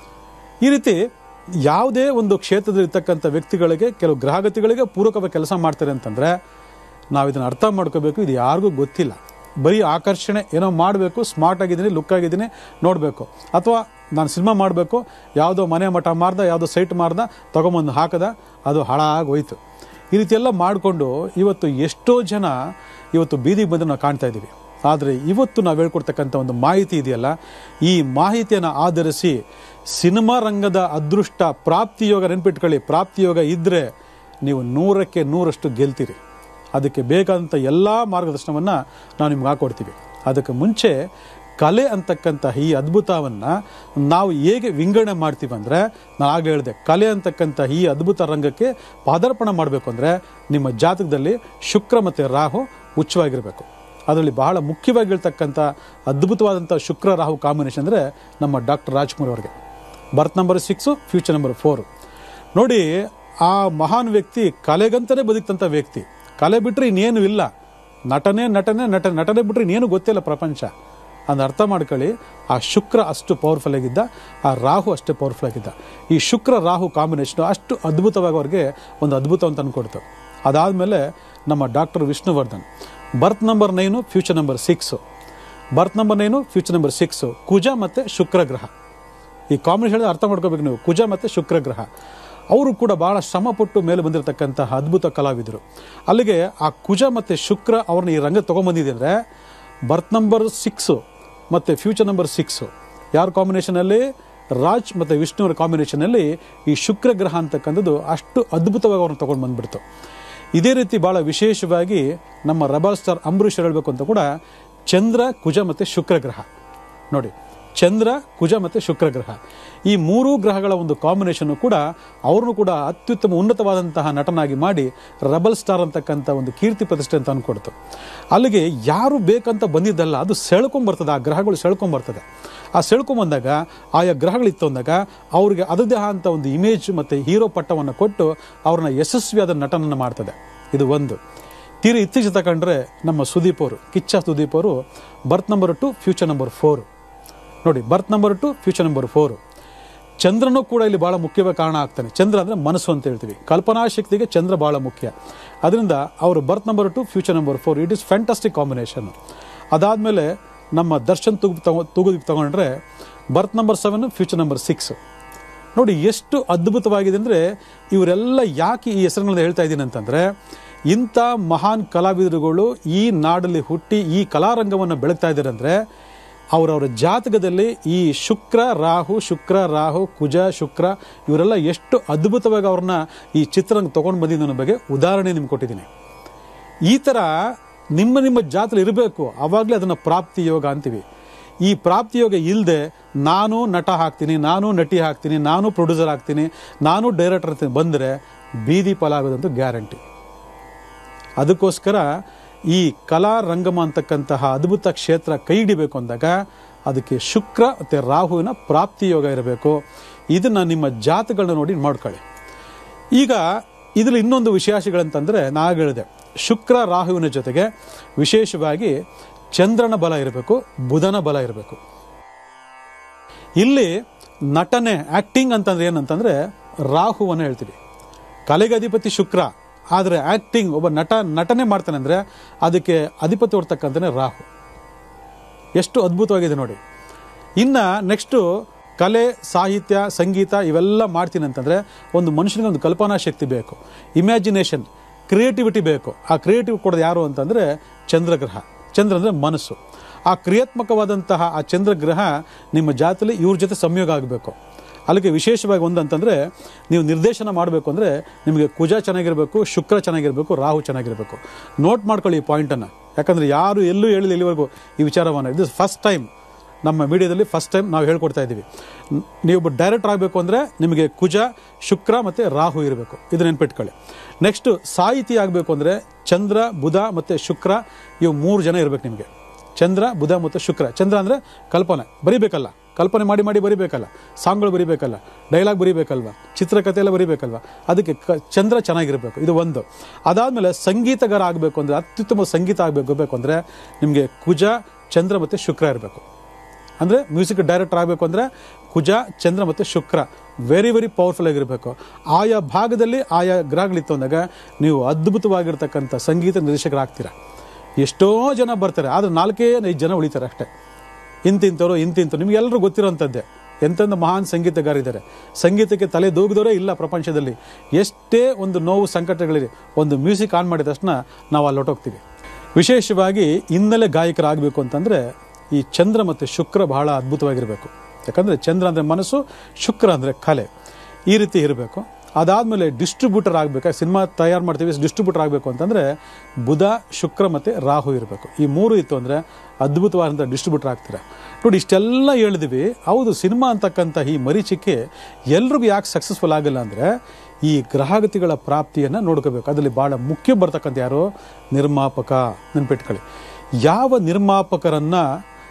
ಈ ರೀತಿ ಯಾವುದೇ ಒಂದು ಕ್ಷೇತ್ರದಲ್ಲಿರ್ತಕ್ಕಂಥ ವ್ಯಕ್ತಿಗಳಿಗೆ, ಕೆಲವು ಗ್ರಹಗತಿಗಳಿಗೆ ಪೂರಕವಾಗಿ ಕೆಲಸ ಮಾಡ್ತಾರೆ ಅಂತಂದರೆ ನಾವು ಇದನ್ನು ಅರ್ಥ ಮಾಡ್ಕೋಬೇಕು. ಇದು ಯಾರಿಗೂ ಗೊತ್ತಿಲ್ಲ. ಬರೀ ಆಕರ್ಷಣೆ ಏನೋ ಮಾಡಬೇಕು, ಸ್ಮಾರ್ಟ್ ಆಗಿದ್ದೀನಿ, ಲುಕ್ ಆಗಿದ್ದೀನಿ, ನೋಡಬೇಕು, ಅಥವಾ ನಾನು ಸಿನಿಮಾ ಮಾಡಬೇಕು, ಯಾವುದೋ ಮನೆ ಮಠ ಮಾರ್ದ, ಯಾವುದೋ ಸೈಟ್ ಮಾರ್ದ, ತೊಗೊಂಬಂದು ಹಾಕದ, ಅದು ಹಾಳಾಗಿ ಹೋಯ್ತು. ಈ ರೀತಿ ಎಲ್ಲ ಮಾಡಿಕೊಂಡು ಇವತ್ತು ಎಷ್ಟೋ ಜನ ಇವತ್ತು ಬೀದಿಗೆ ಬಂದು ನಾವು ಕಾಣ್ತಾ ಇದ್ದೀವಿ. ಆದರೆ ಇವತ್ತು ನಾವು ಹೇಳ್ಕೊಡ್ತಕ್ಕಂಥ ಒಂದು ಮಾಹಿತಿ ಇದೆಯಲ್ಲ, ಈ ಮಾಹಿತಿಯನ್ನು ಆಧರಿಸಿ ಸಿನಿಮಾ ರಂಗದ ಅದೃಷ್ಟ ಪ್ರಾಪ್ತಿಯೋಗ, ನೆನ್ಪಿಟ್ಕೊಳ್ಳಿ, ಪ್ರಾಪ್ತಿಯೋಗ ಇದ್ದರೆ ನೀವು ನೂರಕ್ಕೆ ನೂರಷ್ಟು ಗೆಲ್ತೀರಿ. ಅದಕ್ಕೆ ಬೇಕಾದಂಥ ಎಲ್ಲ ಮಾರ್ಗದರ್ಶನವನ್ನು ನಾವು ನಿಮ್ಗೆ ಹಾಕೊಡ್ತೀವಿ. ಅದಕ್ಕೆ ಮುಂಚೆ ಕಲೆ ಅಂತಕ್ಕಂಥ ಈ ಅದ್ಭುತವನ್ನು ನಾವು ಹೇಗೆ ವಿಂಗಡಣೆ ಮಾಡ್ತೀವಿ ಅಂದರೆ, ನಾನು ಆಗಲೇ ಹೇಳಿದೆ, ಕಲೆ ಅಂತಕ್ಕಂಥ ಈ ಅದ್ಭುತ ರಂಗಕ್ಕೆ ಪಾದಾರ್ಪಣೆ ಮಾಡಬೇಕು ಅಂದರೆ ನಿಮ್ಮ ಜಾತಕದಲ್ಲಿ ಶುಕ್ರ ಮತ್ತು ರಾಹು ಉಚ್ಚವಾಗಿರಬೇಕು. ಅದರಲ್ಲಿ ಬಹಳ ಮುಖ್ಯವಾಗಿ ಹೇಳ್ತಕ್ಕಂಥ ಅದ್ಭುತವಾದಂಥ ಶುಕ್ರ ರಾಹು ಕಾಂಬಿನೇಷನ್ ಅಂದರೆ ನಮ್ಮ ಡಾಕ್ಟರ್ ರಾಜ್ಕುಮಾರ್ ಅವರಿಗೆ. Birth number six, future number four. ನೋಡಿ, ಆ ಮಹಾನ್ ವ್ಯಕ್ತಿ ಕಲೆಗಂತಲೇ ಬದುಕ್ತಂಥ ವ್ಯಕ್ತಿ. ಕಲೆ ಬಿಟ್ಟರೆ ಇನ್ನೇನು ಇಲ್ಲ. ನಟನೆ ನಟನೆ ನಟ ನಟನೆ ಬಿಟ್ಟರೆ ಇನ್ನೇನು ಗೊತ್ತಿಲ್ಲ ಪ್ರಪಂಚ. ಅದನ್ನ ಅರ್ಥ ಮಾಡ್ಕೊಳ್ಳಿ. ಆ ಶುಕ್ರ ಅಷ್ಟು ಪವರ್ಫುಲ್ ಆಗಿದ್ದ, ಆ ರಾಹು ಅಷ್ಟೇ ಪವರ್ಫುಲ್ ಆಗಿದ್ದ. ಈ ಶುಕ್ರ ರಾಹು ಕಾಂಬಿನೇಷನ್ ಅಷ್ಟು ಅದ್ಭುತವಾಗಿ ಅವ್ರಿಗೆ ಒಂದು ಅದ್ಭುತ ಅಂತ ಅಂದ್ಕೊಡ್ತು. ಅದಾದಮೇಲೆ ನಮ್ಮ doctor Vishnuvardhan, birth number nine, future number six. Birth number nine, future number six. ಕುಜ ಮತ್ತು ಶುಕ್ರ ಗ್ರಹ. ಈ ಕಾಂಬಿನೇಷನ್ ಅರ್ಥ ಮಾಡ್ಕೋಬೇಕು ನೀವು. ಕುಜ ಮತ್ತು ಶುಕ್ರ ಗ್ರಹ ಅವರು ಕೂಡ ಭಾಳ ಶ್ರಮಪಟ್ಟು ಮೇಲೆ ಬಂದಿರತಕ್ಕಂತಹ ಅದ್ಭುತ ಕಲಾವಿದರು. ಅಲ್ಲಿಗೆ ಆ ಕುಜ ಮತ್ತು ಶುಕ್ರ ಅವ್ರನ್ನ ಈ ರಂಗ ತೊಗೊಂಬಂದಿದೆ ಅಂದರೆ ಬರ್ತ್ ನಂಬರ್ ಸಿಕ್ಸು ಮತ್ತು ಫ್ಯೂಚರ್ ನಂಬರ್ ಸಿಕ್ಸು ಯಾರ ಕಾಂಬಿನೇಷನಲ್ಲಿ, ರಾಜ್ ಮತ್ತು ವಿಷ್ಣುವರ ಕಾಂಬಿನೇಷನಲ್ಲಿ ಈ ಶುಕ್ರ ಗ್ರಹ ಅಂತಕ್ಕಂಥದ್ದು ಅಷ್ಟು ಅದ್ಭುತವಾಗಿ ಅವ್ರನ್ನ ತೊಗೊಂಡು ಬಂದ್ಬಿಡ್ತು. ಇದೇ ರೀತಿ ಭಾಳ ವಿಶೇಷವಾಗಿ ನಮ್ಮ ರೆಬಲ್ ಸ್ಟಾರ್ ಅಂಬರೀಷ್ ಹೇಳಬೇಕು ಅಂತ ಕೂಡ ಚಂದ್ರ, ಕುಜ ಮತ್ತು ಶುಕ್ರ ಗ್ರಹ. ನೋಡಿ, ಚಂದ್ರ, ಕುಜ ಮತ್ತು ಶುಕ್ರ ಗ್ರಹ ಈ ಮೂರೂ ಗ್ರಹಗಳ ಒಂದು ಕಾಂಬಿನೇಷನ್ನು ಕೂಡ ಅವ್ರನ್ನೂ ಕೂಡ ಅತ್ಯುತ್ತಮ ಉನ್ನತವಾದಂತಹ ನಟನಾಗಿ ಮಾಡಿ ರೆಬಲ್ ಸ್ಟಾರ್ ಅಂತಕ್ಕಂಥ ಒಂದು ಕೀರ್ತಿ ಪ್ರತಿಷ್ಠೆ ಅಂತ ಅಂದ್ಕೊಡ್ತು. ಅಲ್ಲಿಗೆ ಯಾರು ಬೇಕಂತ ಬಂದಿದ್ದಲ್ಲ, ಅದು ಸೆಳ್ಕೊಂಬರ್ತದೆ. ಆ ಗ್ರಹಗಳು ಸೆಳ್ಕೊಂಬರ್ತದೆ. ಆ ಸೆಳ್ಕೊಂಬಂದಾಗ ಆಯಾ ಗ್ರಹಗಳಿತ್ತು ಅಂದಾಗ ಅವ್ರಿಗೆ ಅದರದೇ ಆದಂಥ ಒಂದು ಇಮೇಜ್ ಮತ್ತು ಹೀರೋ ಪಟ್ಟವನ್ನು ಕೊಟ್ಟು ಅವ್ರನ್ನ ಯಶಸ್ವಿಯಾದ ನಟನನ್ನು ಮಾಡ್ತದೆ. ಇದು ಒಂದು. ತೀರಿ ಇತ್ತೀಚೆಗೆ ತಗೊಂಡ್ರೆ ನಮ್ಮ ಸುದೀಪ್ ಅವರು, ಕಿಚ್ಚ ಸುದೀಪ್ ಅವರು birth number two, future number four. ನೋಡಿ, birth number two, future number four. ಚಂದ್ರನೂ ಕೂಡ ಇಲ್ಲಿ ಭಾಳ ಮುಖ್ಯವಾಗಿ ಕಾರಣ ಆಗ್ತಾನೆ. ಚಂದ್ರ ಅಂದರೆ ಮನಸ್ಸು ಅಂತ ಹೇಳ್ತೀವಿ. ಕಲ್ಪನಾ ಶಕ್ತಿಗೆ ಚಂದ್ರ ಭಾಳ ಮುಖ್ಯ. ಅದರಿಂದ ಅವರು birth number two, future number four, it is fantastic combination. ಅದಾದಮೇಲೆ ನಮ್ಮ ದರ್ಶನ್ ತೂಗು ತಗೊ ತೂಗುದಕ್ಕೆ ತಗೊಂಡ್ರೆ birth number seven, future number six. ನೋಡಿ ಎಷ್ಟು ಅದ್ಭುತವಾಗಿದೆ ಅಂದರೆ, ಇವರೆಲ್ಲ ಯಾಕೆ ಈ ಹೆಸರುಗಳನ್ನ ಹೇಳ್ತಾ ಇದ್ದೀನಿ ಅಂತಂದರೆ, ಇಂಥ ಮಹಾನ್ ಕಲಾವಿದರುಗಳು ಈ ನಾಡಲ್ಲಿ ಹುಟ್ಟಿ ಈ ಕಲಾರಂಗವನ್ನು ಬೆಳಗ್ತಾ ಇದ್ದಾರೆ ಅಂದರೆ ಅವರವರ ಜಾತಕದಲ್ಲಿ ಈ ಶುಕ್ರ ರಾಹು ಶುಕ್ರ ರಾಹು ಕುಜ ಶುಕ್ರ ಇವರೆಲ್ಲ ಎಷ್ಟು ಅದ್ಭುತವಾಗಿ ಅವ್ರನ್ನ ಈ ಚಿತ್ರರಂಗ ತೊಗೊಂಡು ಬಂದಿದ್ದು ಅನ್ನೋ ಬಗ್ಗೆ ಉದಾಹರಣೆ ನಿಮ್ಗೆ ಕೊಟ್ಟಿದ್ದೀನಿ. ಈ ಥರ ನಿಮ್ಮ ನಿಮ್ಮ ಜಾತಕದಲ್ಲಿ ಇರಬೇಕು, ಆವಾಗಲೇ ಅದನ್ನು ಪ್ರಾಪ್ತಿ ಯೋಗ ಅಂತೀವಿ. ಈ ಪ್ರಾಪ್ತಿ ಯೋಗ ಇಲ್ಲದೆ ನಾನು ನಟ ಹಾಕ್ತೀನಿ, ನಾನು ನಟಿ ಹಾಕ್ತೀನಿ, ನಾನು ಪ್ರೊಡ್ಯೂಸರ್ ಆಗ್ತೀನಿ, ನಾನು ಡೈರೆಕ್ಟರ್ ಆಗ್ತೀನಿ ಬಂದರೆ ಬೀದಿ ಪಾಲಾಗೋದಂತೂ ಗ್ಯಾರಂಟಿ. ಅದಕ್ಕೋಸ್ಕರ ಈ ಕಲಾ ರಂಗಮ ಅಂತಕ್ಕಂತಹ ಅದ್ಭುತ ಕ್ಷೇತ್ರ ಕೈ ಹಿಡಿಬೇಕು ಅಂದಾಗ ಅದಕ್ಕೆ ಶುಕ್ರ ಮತ್ತು ರಾಹುವಿನ ಪ್ರಾಪ್ತಿ ಯೋಗ ಇರಬೇಕು. ಇದನ್ನು ನಿಮ್ಮ ಜಾತಗಳನ್ನ ನೋಡಿ ಮಾಡ್ಕೊಳ್ಳಿ. ಈಗ ಇದರಲ್ಲಿ ಇನ್ನೊಂದು ವಿಶೇಷಗಳಂತಂದರೆ, ನಾ ಹೇಳಿದೆ ಶುಕ್ರ ರಾಹುವಿನ ಜೊತೆಗೆ ವಿಶೇಷವಾಗಿ ಚಂದ್ರನ ಬಲ ಇರಬೇಕು, ಬುಧನ ಬಲ ಇರಬೇಕು. ಇಲ್ಲಿ ನಟನೆ ಆ್ಯಕ್ಟಿಂಗ್ ಅಂತಂದ್ರೆ ಏನಂತಂದರೆ ರಾಹುವನ್ನು ಹೇಳ್ತೀವಿ. ಕಲೆಗೆ ಅಧಿಪತಿ ಶುಕ್ರ, ಆದರೆ ಆ್ಯಕ್ಟಿಂಗ್ ಒಬ್ಬ ನಟ ನಟನೆ ಮಾಡ್ತಾನೆ ಅಂದರೆ ಅದಕ್ಕೆ ಅಧಿಪತಿ ಹೊಡ್ತಕ್ಕಂತಾನೆ ರಾಹು. ಎಷ್ಟು ಅದ್ಭುತವಾಗಿದೆ ನೋಡಿ. ಇನ್ನು ನೆಕ್ಸ್ಟು ಕಲೆ, ಸಾಹಿತ್ಯ, ಸಂಗೀತ ಇವೆಲ್ಲ ಮಾಡ್ತೀನಿ ಅಂತಂದರೆ ಒಂದು ಮನುಷ್ಯನಿಗೆ ಒಂದು ಕಲ್ಪನಾ ಶಕ್ತಿ ಬೇಕು, ಇಮ್ಯಾಜಿನೇಷನ್, ಕ್ರಿಯೇಟಿವಿಟಿ ಬೇಕು. ಆ ಕ್ರಿಯೇಟಿವ್ ಕೊಡೋದು ಯಾರು ಅಂತಂದರೆ ಚಂದ್ರಗ್ರಹ. ಚಂದ್ರ ಅಂದರೆ ಮನಸ್ಸು. ಆ ಕ್ರಿಯಾತ್ಮಕವಾದಂತಹ ಆ ಚಂದ್ರಗ್ರಹ ನಿಮ್ಮ ಜಾತಿಯಲ್ಲಿ ಇವ್ರ ಜೊತೆ ಸಂಯೋಗ ಆಗಬೇಕು. ಅಲ್ಲಿಗೆ ವಿಶೇಷವಾಗಿ ಒಂದು ಅಂತಂದರೆ, ನೀವು ನಿರ್ದೇಶನ ಮಾಡಬೇಕು ಅಂದರೆ ನಿಮಗೆ ಕುಜ ಚೆನ್ನಾಗಿರಬೇಕು, ಶುಕ್ರ ಚೆನ್ನಾಗಿರಬೇಕು, ರಾಹು ಚೆನ್ನಾಗಿರಬೇಕು. ನೋಟ್ ಮಾಡ್ಕೊಳ್ಳಿ ಈ ಪಾಯಿಂಟನ್ನು. ಯಾಕಂದರೆ ಯಾರು ಎಲ್ಲೂ ಹೇಳಿಲ್ಲ ಇಲ್ಲಿವರೆಗೂ ಈ ವಿಚಾರವನ್ನು. ಇದು ಫಸ್ಟ್ ಟೈಮ್ ನಮ್ಮ ಮೀಡಿಯಾದಲ್ಲಿ ಫಸ್ಟ್ ಟೈಮ್ ನಾವು ಹೇಳ್ಕೊಡ್ತಾ ಇದ್ದೀವಿ. ನೀವು ಡೈರೆಕ್ಟರ್ ಆಗಬೇಕು ಅಂದರೆ ನಿಮಗೆ ಕುಜ, ಶುಕ್ರ ಮತ್ತು ರಾಹು ಇರಬೇಕು. ಇದು ನೆನ್ಪಿಟ್ಕೊಳ್ಳಿ. ನೆಕ್ಸ್ಟು ಸಾಹಿತಿ ಆಗಬೇಕು ಅಂದರೆ ಚಂದ್ರ, ಬುಧ ಮತ್ತು ಶುಕ್ರ ಇವು ಮೂರು ಜನ ಇರಬೇಕು ನಿಮಗೆ. ಚಂದ್ರ, ಬುಧ ಮತ್ತು ಶುಕ್ರ. ಚಂದ್ರ ಅಂದರೆ ಕಲ್ಪನೆ ಬರೀಬೇಕಲ್ಲ, ಕಲ್ಪನೆ ಮಾಡಿ ಮಾಡಿ ಬರೀಬೇಕಲ್ಲ, ಸಾಂಗ್ಗಳು ಬರೀಬೇಕಲ್ಲ, ಡೈಲಾಗ್ ಬರೀಬೇಕಲ್ವ, ಚಿತ್ರಕಥೆ ಎಲ್ಲ ಬರೀಬೇಕಲ್ವ, ಅದಕ್ಕೆ ಕ ಚಂದ್ರ ಚೆನ್ನಾಗಿರಬೇಕು. ಇದು ಒಂದು. ಅದಾದಮೇಲೆ ಸಂಗೀತಗಾರ ಆಗಬೇಕು ಅಂದರೆ, ಅತ್ಯುತ್ತಮ ಸಂಗೀತ ಆಗಬೇಕು ಬೇಕು ಅಂದರೆ ನಿಮಗೆ ಕುಜ, ಚಂದ್ರ ಮತ್ತು ಶುಕ್ರ ಇರಬೇಕು. ಅಂದರೆ ಮ್ಯೂಸಿಕ್ ಡೈರೆಕ್ಟರ್ ಆಗಬೇಕು ಅಂದರೆ ಕುಜ, ಚಂದ್ರ ಮತ್ತು ಶುಕ್ರ ವೆರಿ ವೆರಿ ಪವರ್ಫುಲ್ ಆಗಿರಬೇಕು. ಆಯಾ ಭಾಗದಲ್ಲಿ ಆಯಾ ಗ್ರಹಗಳಿತ್ತು ಅಂದಾಗ ನೀವು ಅದ್ಭುತವಾಗಿರ್ತಕ್ಕಂಥ ಸಂಗೀತ ನಿರ್ದೇಶಕರಾಗ್ತೀರ. ಎಷ್ಟೋ ಜನ ಬರ್ತಾರೆ, ಆದರೆ ನಾಲ್ಕೇ ಐದು ಜನ ಉಳಿತಾರೆ ಅಷ್ಟೇ. ಇಂತಿಂಥವ್ರು ಇಂತಿಂಥವ್ರು ನಿಮಗೆಲ್ಲರೂ ಗೊತ್ತಿರೋಂಥದ್ದೇ. ಎಂತೆಂಥ ಮಹಾನ್ ಸಂಗೀತಗಾರಿದ್ದಾರೆ. ಸಂಗೀತಕ್ಕೆ ತಲೆ ದೂಗಿದವರೇ ಇಲ್ಲ ಪ್ರಪಂಚದಲ್ಲಿ. ಎಷ್ಟೇ ಒಂದು ನೋವು ಸಂಕಟಗಳಿದೆ, ಒಂದು ಮ್ಯೂಸಿಕ್ ಆನ್ ಮಾಡಿದ ತಕ್ಷಣ ನಾವು ಅಲ್ಲಿ ಹೊಟ್ಟೋಗ್ತೀವಿ. ವಿಶೇಷವಾಗಿ ಹಿನ್ನೆಲೆ ಗಾಯಕರಾಗಬೇಕು ಅಂತಂದರೆ ಈ ಚಂದ್ರ ಮತ್ತು ಶುಕ್ರ ಬಹಳ ಅದ್ಭುತವಾಗಿರಬೇಕು. ಯಾಕಂದರೆ ಚಂದ್ರ ಅಂದರೆ ಮನಸ್ಸು, ಶುಕ್ರ ಅಂದರೆ ಕಲೆ. ಈ ರೀತಿ ಇರಬೇಕು. ಅದಾದಮೇಲೆ ಡಿಸ್ಟ್ರಿಬ್ಯೂಟರ್ ಆಗಬೇಕು. ಸಿನಿಮಾ ತಯಾರು ಮಾಡ್ತೀವಿ, ಡಿಸ್ಟ್ರಿಬ್ಯೂಟರ್ ಆಗಬೇಕು ಅಂತಂದರೆ ಬುಧ, ಶುಕ್ರ ಮತ್ತು ರಾಹು ಇರಬೇಕು. ಈ ಮೂರು ಇತ್ತು ಅಂದರೆ ಅದ್ಭುತವಾದಂಥ ಡಿಸ್ಟ್ರಿಬ್ಯೂಟರ್ ಆಗ್ತೀರಾ. ನೋಡಿ, ಇಷ್ಟೆಲ್ಲ ಹೇಳಿದ್ವಿ. ಹೌದು, ಸಿನಿಮಾ ಅಂತಕ್ಕಂಥ ಈ ಮರೀಚಿಕೆ ಎಲ್ರಿಗೂ ಯಾಕೆ ಸಕ್ಸಸ್ಫುಲ್ ಆಗಿಲ್ಲ ಅಂದರೆ ಈ ಗ್ರಹಗತಿಗಳ ಪ್ರಾಪ್ತಿಯನ್ನು ನೋಡ್ಕೋಬೇಕು. ಅದರಲ್ಲಿ ಭಾಳ ಮುಖ್ಯ ಬರ್ತಕ್ಕಂಥ ಯಾರು? ನಿರ್ಮಾಪಕ. ನೆನ್ಪಿಟ್ಕೊಳ್ಳಿ. ಯಾವ ನಿರ್ಮಾಪಕರನ್ನು